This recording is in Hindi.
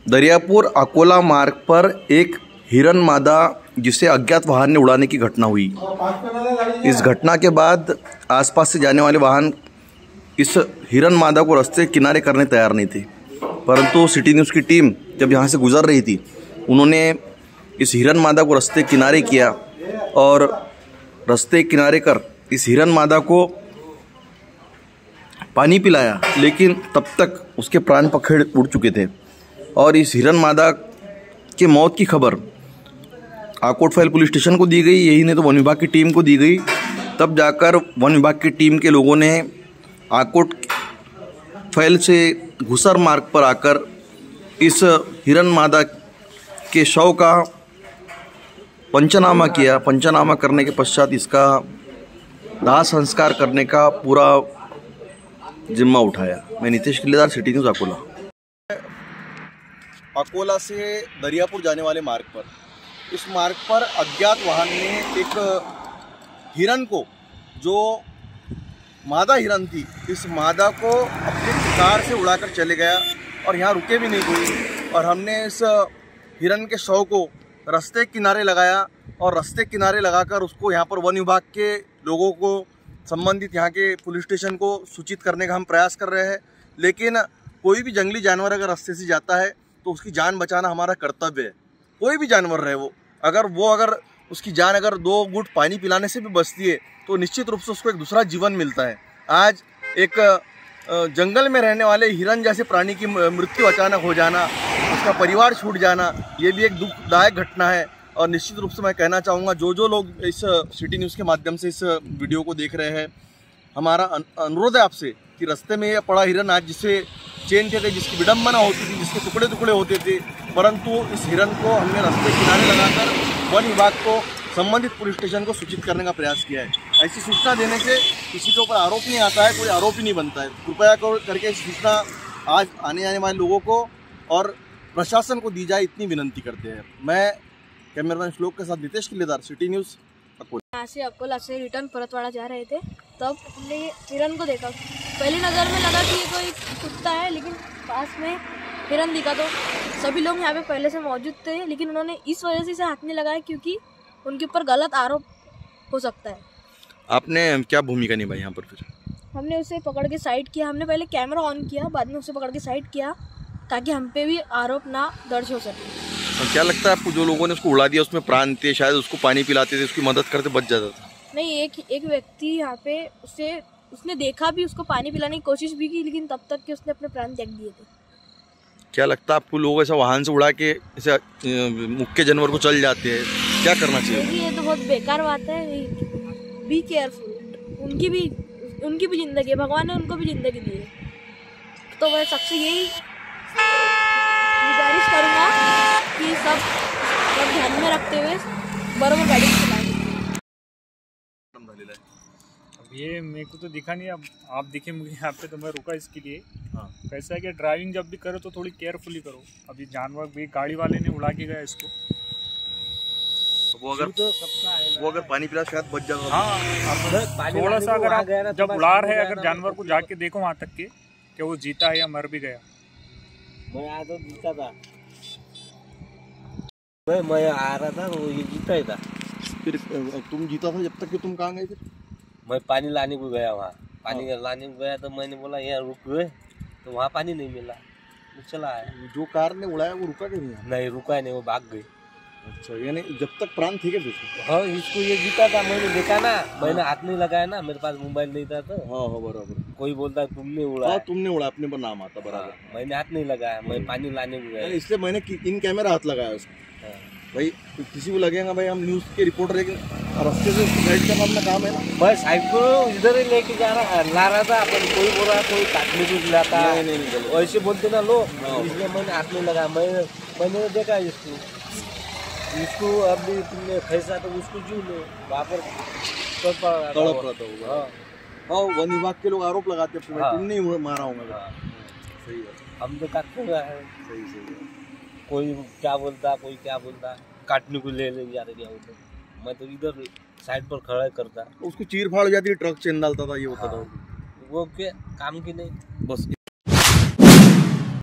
दरियापुर अकोला मार्ग पर एक हिरन मादा जिसे अज्ञात वाहन ने उड़ाने की घटना हुई। इस घटना के बाद आसपास से जाने वाले वाहन इस हिरन मादा को रास्ते किनारे करने तैयार नहीं थे, परंतु सिटी न्यूज़ की टीम जब यहाँ से गुजर रही थी, उन्होंने इस हिरन मादा को रास्ते किनारे किया और रास्ते किनारे कर इस हिरन मादा को पानी पिलाया, लेकिन तब तक उसके प्राण पखेड़ उड़ चुके थे और इस हिरन मादा के मौत की खबर आकोट फाइल पुलिस स्टेशन को दी गई, यही नहीं तो वन विभाग की टीम को दी गई। तब जाकर वन विभाग की टीम के लोगों ने आकोट फाइल से घुसर मार्ग पर आकर इस हिरन मादा के शव का पंचनामा किया। पंचनामा करने के पश्चात इसका दाह संस्कार करने का पूरा जिम्मा उठाया। मैं नितेश किल्लेदार, सिटी न्यूज़ अकोला। अकोला से दरियापुर जाने वाले मार्ग पर, इस मार्ग पर अज्ञात वाहन ने एक हिरन को, जो मादा हिरन थी, इस मादा को अपनी कार से उड़ाकर चले गया और यहाँ रुके भी नहीं कोई। और हमने इस हिरन के शव को रास्ते किनारे लगाया और रास्ते किनारे लगाकर उसको यहाँ पर वन विभाग के लोगों को, संबंधित यहाँ के पुलिस स्टेशन को सूचित करने का हम प्रयास कर रहे हैं। लेकिन कोई भी जंगली जानवर अगर रास्ते से जाता है तो उसकी जान बचाना हमारा कर्तव्य है। कोई भी जानवर रहे वो, अगर उसकी जान अगर 2 घूंट पानी पिलाने से भी बचती है तो निश्चित रूप से उसको एक दूसरा जीवन मिलता है। आज एक जंगल में रहने वाले हिरन जैसे प्राणी की मृत्यु अचानक हो जाना, उसका परिवार छूट जाना, ये भी एक दुखदायक घटना है। और निश्चित रूप से मैं कहना चाहूँगा, जो लोग इस सिटी न्यूज़ के माध्यम से इस वीडियो को देख रहे हैं, हमारा अनुरोध है आपसे कि रास्ते में ये पड़ा हिरन आज जिसे चेन थे, जिसकी विडम्बना होती थी, जिसके टुकड़े टुकड़े होते थे, परंतु इस हिरन को हमने रास्ते किनारे लगाकर वन विभाग को, संबंधित पुलिस स्टेशन को सूचित करने का प्रयास किया है। ऐसी सूचना देने से किसी के ऊपर आरोप नहीं आता है, कोई आरोप ही नहीं बनता है। कृपया करके इस सूचना आज आने जाने वाले लोगों को और प्रशासन को दी जाए, इतनी विनंती करते हैं। मैं कैमरामैन श्लोक के साथ नितेश किल्लेदार, सिटी न्यूज़ अकोला। यहाँ से अकोला से रिटर्न परतवाड़ा जा रहे थे, तब हमने हिरन को देखा। पहली नज़र में लगा कि ये कोई कुत्ता है, लेकिन पास में हिरन दिखा तो सभी लोग यहाँ पे पहले से मौजूद थे, लेकिन उन्होंने इस वजह से इसे हाथ नहीं लगाया क्योंकि उनके ऊपर गलत आरोप हो सकता है। आपने क्या भूमिका निभाई यहाँ पर? फिर हमने उसे पकड़ के साइड किया। हमने पहले कैमरा ऑन किया, बाद में उसे पकड़ के साइड किया ताकि हम पे भी आरोप ना दर्ज हो सके। क्या लगता है आपको, जो लोगों ने उसको उड़ा दिया उसमें प्राण थे, शायद उसको पानी पिलाते थे, उसकी मदद करते बच जाता था? नहीं, एक व्यक्ति यहाँ पे उसने देखा भी, उसको पानी पिलाने की कोशिश भी की, लेकिन तब तक कि उसने अपने प्राण त्याग दिए थे। क्या लगता है आपको, लोग ऐसा वाहन से उड़ा के ऐसे मुख्य जानवर को चल जाते हैं, क्या करना चाहिए? ये तो बहुत बेकार बात है। बी केयरफुल, उनकी भी जिंदगी है, भगवान ने उनको भी जिंदगी दी है। तो मैं सबसे यही गुजारिश करूँगा कि सब ध्यान में रखते हुए बराबर गाड़ी चलाएं। अब ये मेरे को तो दिखा नहीं, अब आप दिखे मुझे यहाँ पे, तो मैं रुका इसके लिए। हाँ, कैसा है कि ड्राइविंग जब भी करो तो थोड़ी केयरफुली करो। अभी जानवर भी गाड़ी वाले ने उड़ा के गया इसको, वो अगर पानी पिला शायद बच जाएगा। हाँ, थोड़ा सा अगर आप जब उड़ा रहे, अगर जानवर को जाके देखो वहाँ तक के कि वो जीता है या मर भी गया। मैं आया तो जीता था, मैं आ रहा था, वो ये जीता ही था। फिर तुम जीता था जब तक कि तुम कहाँ गए? फिर मैं पानी लाने को गया, वहाँ पानी लाने को गया तो मैंने बोला यहाँ रुक गए, तो वहाँ पानी नहीं मिला, तो चला आया। जो कार ने उड़ाया वो रुका क्यों नहीं? रुका नहीं, वो भाग गई। अच्छा, यानी जब तक प्राण थे क्या? हाँ, इसको ये जीता था, मैंने देखा ना, मैंने हाथ नहीं लगाया ना, मेरे पास मोबाइल नहीं था तो। हाँ बराबर। कोई बोलता तुमने उड़ा। हाँ, तुमने उड़ा, अपने पर नाम आता बराबर। मैंने हाथ नहीं लगाया, मैं पानी लाने को गया, इसलिए मैंने इन कैमरा हाथ लगाया उसको। भाई किसी को लगेगा भाई हम न्यूज़ के रिपोर्टर, लेकिन रास्ते से साइड करना अपना काम है ना। बस साइड को इधर ही लेके ला रहा था अपन, कोई बोल रहा कोई काटने को लाता। नहीं, वैसे बोलते ना लोग, इसलिए मैंने हाथ नहीं लगाया। मैंने देखा इसको अभी तुमने फैसा तो उसको क्यों लो, वहाँ पर तड़प रहा था। हाँ, वन विभाग के लोग आरोप लगाते हैं, तुमने मारा होगा। सही है, हम तो काटने है। सही है। कोई क्या बोलता, कोई क्या बोलता, काटने को ले जा रहे क्या होता, मैं तो इधर साइड पर खड़ा करता। उसको चीर फाड़ जाती, ट्रक चेन डालता था, ये होता था। वो क्या काम की नहीं, बस।